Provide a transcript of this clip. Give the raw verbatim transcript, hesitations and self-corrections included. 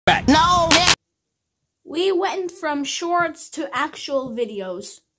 back. No. We went from shorts to actual videos.